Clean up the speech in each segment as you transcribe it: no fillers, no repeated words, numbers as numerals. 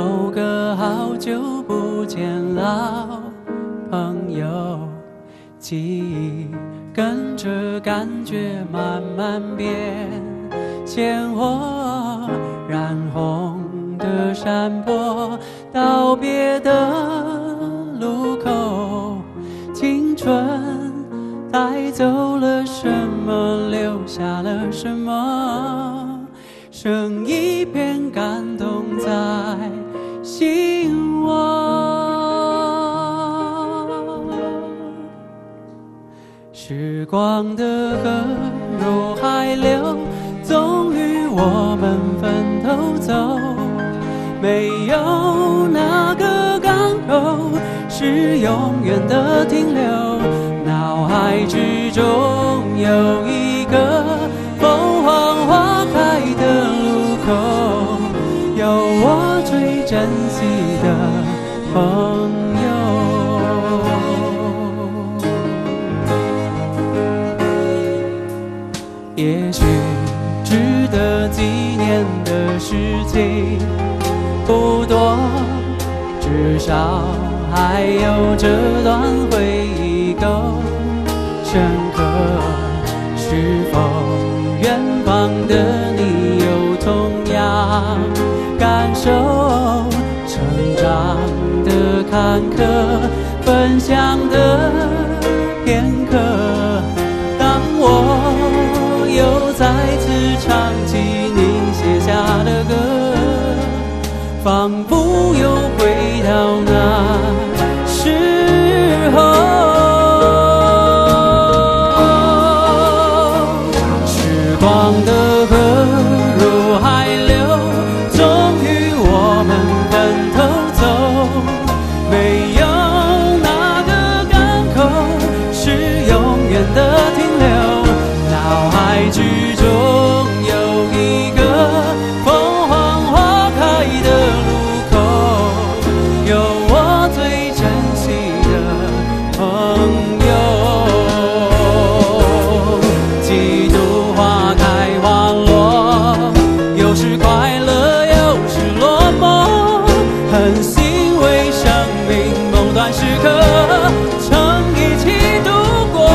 某个好久不见老朋友，记忆跟着感觉慢慢变，鲜活染红的山坡，道别的路口，青春带走了什么，留下了什么，剩一片感动在心窝。时光的河入海流，终于我们分头走，没有哪个港口是永远的停留，脑海之中有一个凤凰花开的路口，有我最珍惜的朋友。也许值得纪念的事情不多，至少还有这段回忆够深刻。是否远方的你有同样感受？成长的坎坷，分享的片刻，当我又再次唱起你写下的歌，仿佛又回到那时候。时光的河入海流，终于我们分头走，没有哪个港口是永远的停留，脑海之中有一个凤凰花开的路口，有我最珍惜的朋友。几度花开花落，有时快乐有时落寞，很欣慰生命某段时刻曾一起度过。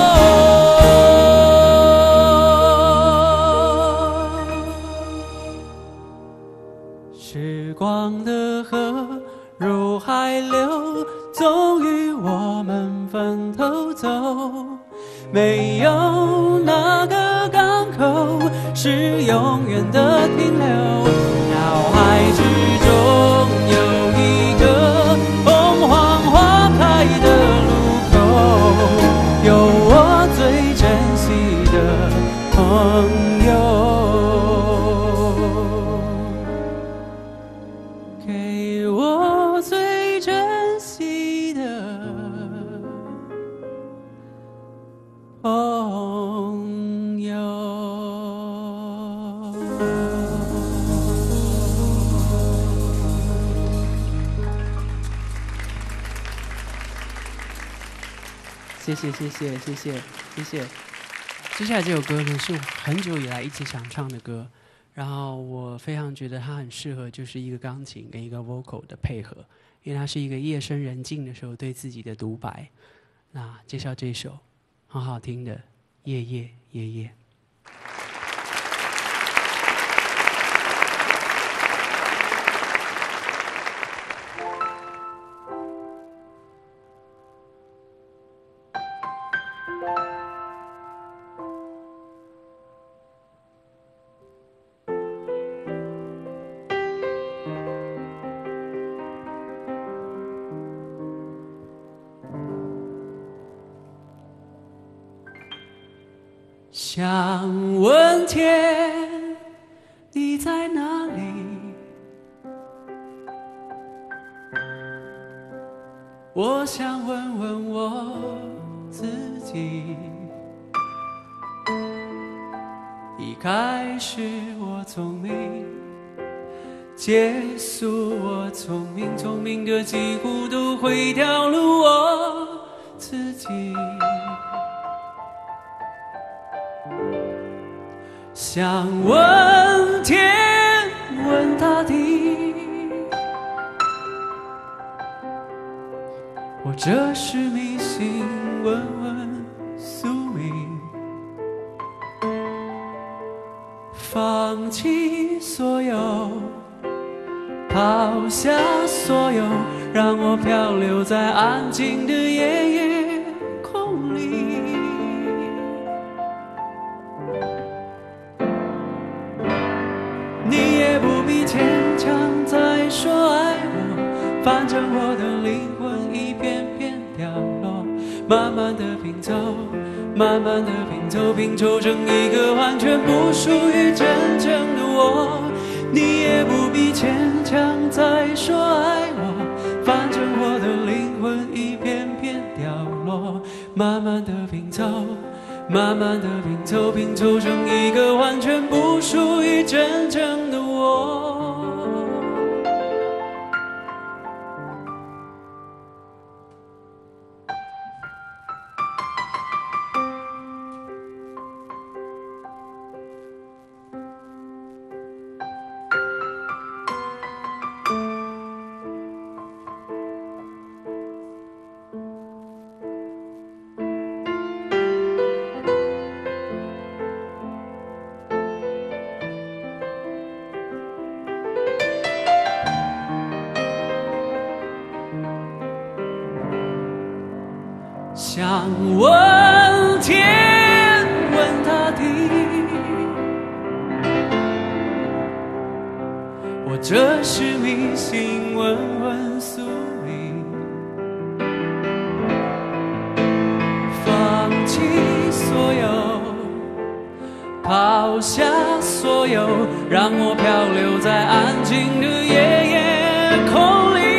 时光的河入海流，终于我们分头走，没有哪个港口是永远的停留，脑海之中有一个凤凰花开的路口，有我最珍惜的朋友，给我最珍惜的朋友。谢谢谢谢谢谢谢谢。接下来这首歌呢，是我很久以来一直想唱的歌，然后我非常觉得它很适合，就是一个钢琴跟一个 vocal 的配合，因为它是一个夜深人静的时候对自己的独白。那介绍这首很好听的《夜夜夜夜》。想问天，你在哪里？我想问问我自己。一开始我聪明，结束我聪明，聪明的几乎都会掉入我自己。想问天，问大地， 或者是迷信，问问宿命。放弃所有，抛下所有，让我漂流在安静的夜夜空里。你也不必牵强再说爱我，反正我的灵魂一片片掉落，慢慢的拼凑，慢慢的拼凑，拼凑成一个完全不属于真正的我。你也不必牵强再说爱我，反正我的灵魂一片片掉落，慢慢的拼凑，慢慢的拼凑，拼凑成一个完全不属于真正的我。想问天，问大地，或者是迷信，问问宿命。放弃所有，抛下所有，让我漂流在安静的夜夜空里。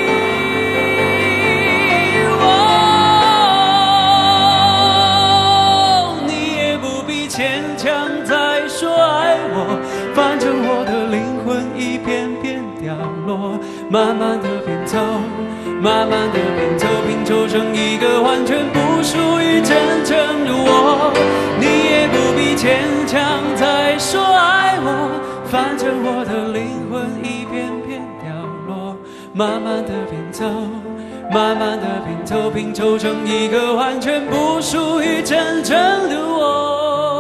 牵强再说爱我，反正我的灵魂一片片掉落，慢慢的拼凑，慢慢的拼凑，拼凑成一个完全不属于真正的我。你也不必牵强再说爱我，反正我的灵魂一片片掉落，慢慢的拼凑，慢慢的拼凑，拼凑成一个完全不属于真正的我。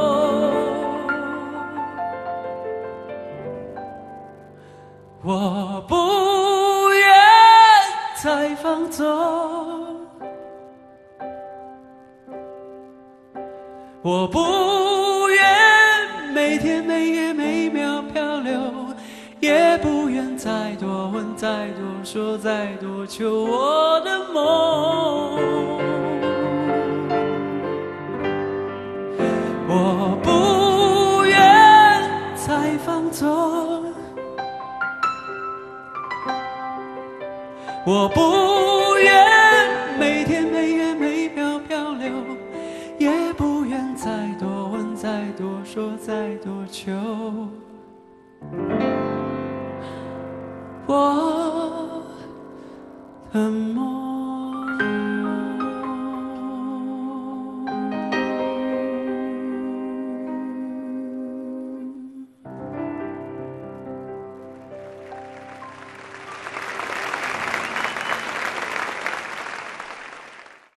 我不愿再放纵，我不愿每天每夜每秒漂流，也不愿再多问再多说再多求我的梦。我不愿再放纵，我不愿每天每夜每秒漂流，也不愿再多问再多说再多求我的梦。